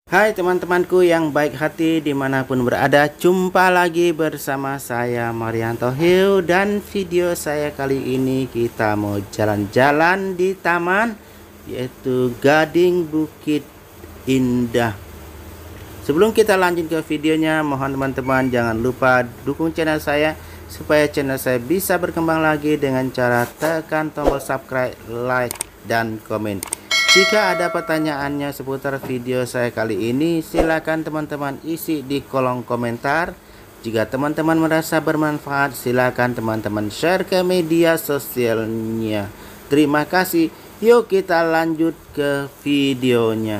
Hai teman-temanku yang baik hati dimanapun berada, jumpa lagi bersama saya Marianto Hiu. Dan video saya kali ini kita mau jalan-jalan di taman, yaitu Gading Bukit Indah. Sebelum kita lanjut ke videonya, mohon teman-teman jangan lupa dukung channel saya supaya channel saya bisa berkembang lagi dengan cara tekan tombol subscribe, like, dan komen. Jika ada pertanyaannya seputar video saya kali ini, silakan teman-teman isi di kolom komentar. Jika teman-teman merasa bermanfaat, silakan teman-teman share ke media sosialnya. Terima kasih. Yuk kita lanjut ke videonya.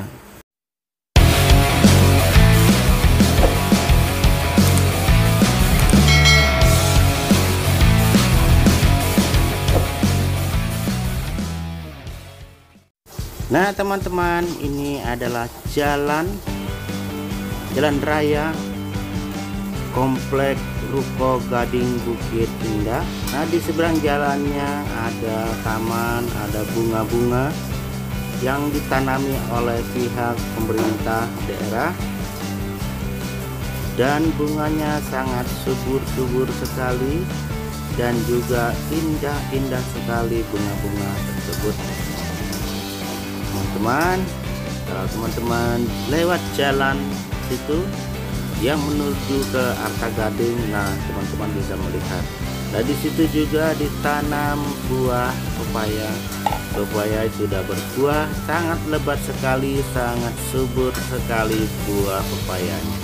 Nah teman-teman, ini adalah jalan raya komplek Ruko Gading Bukit Indah. Nah di seberang jalannya ada taman, ada bunga-bunga yang ditanami oleh pihak pemerintah daerah, dan bunganya sangat subur-subur sekali dan juga indah-indah sekali bunga-bunga tersebut. Teman-teman, kalau teman-teman lewat jalan situ yang menuju ke Arta Gading, nah teman-teman bisa melihat. Nah di situ juga ditanam buah pepaya. Pepaya sudah berbuah, sangat lebat sekali, sangat subur sekali buah pepayanya.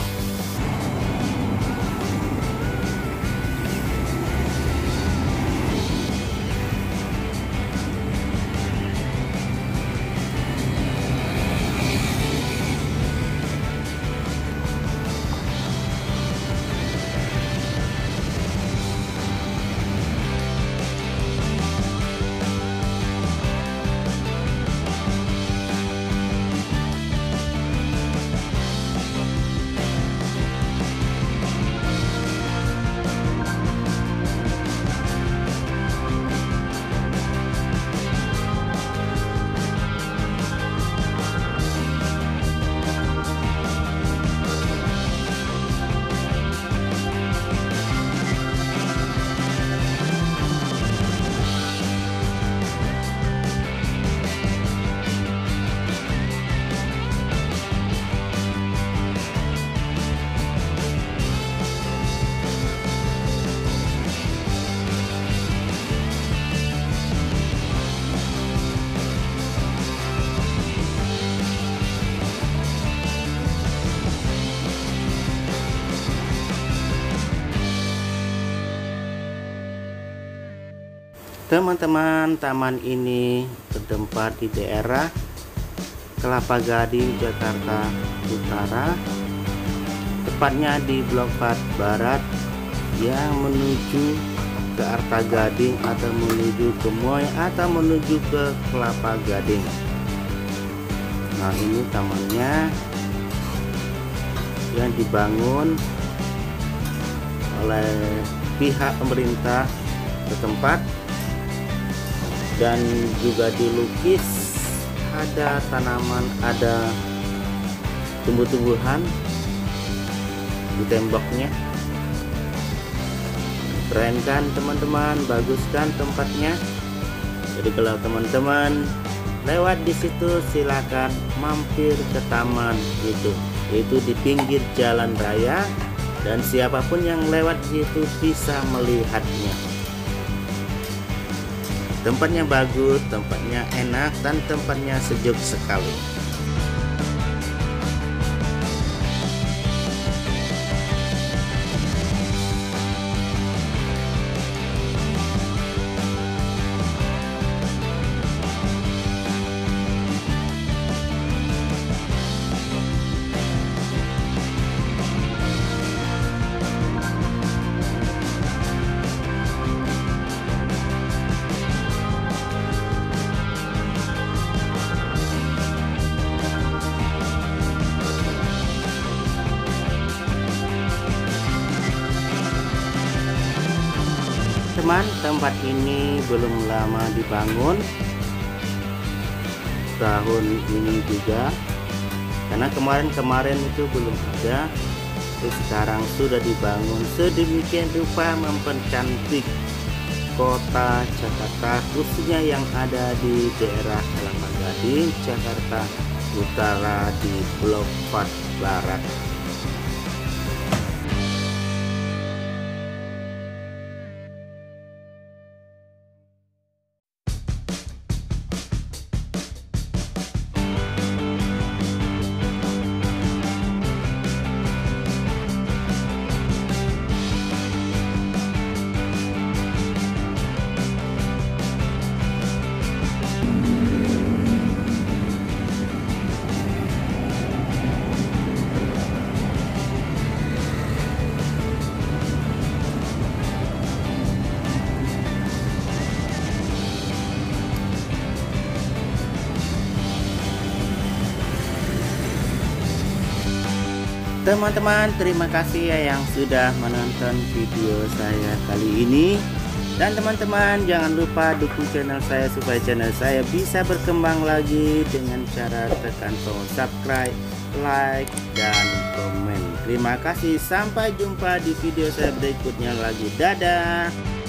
Teman-teman, taman ini bertempat di daerah Kelapa Gading, Jakarta Utara, tepatnya di Blok 4 Barat yang menuju ke Arta Gading atau menuju ke Moy atau menuju ke Kelapa Gading. Nah ini tamannya yang dibangun oleh pihak pemerintah setempat, dan juga dilukis ada tanaman, ada tumbuh-tumbuhan di temboknya. Keren kan teman-teman, bagus kan tempatnya. Jadi kalau teman-teman lewat di situ, silakan mampir ke taman itu, yaitu di pinggir jalan raya, dan siapapun yang lewat di situ bisa melihatnya. Tempatnya bagus, tempatnya enak, dan tempatnya sejuk sekali. Teman, tempat ini belum lama dibangun, tahun ini juga karena kemarin itu belum ada. Terus sekarang sudah dibangun sedemikian rupa mempercantik kota Jakarta, khususnya yang ada di daerah Kelapa Gading, Jakarta Utara di Blok 4 Barat. Teman-teman, terima kasih ya yang sudah menonton video saya kali ini. Dan teman-teman, jangan lupa dukung channel saya supaya channel saya bisa berkembang lagi dengan cara tekan tombol subscribe, like, dan komen. Terima kasih, sampai jumpa di video saya berikutnya lagi. Dadah.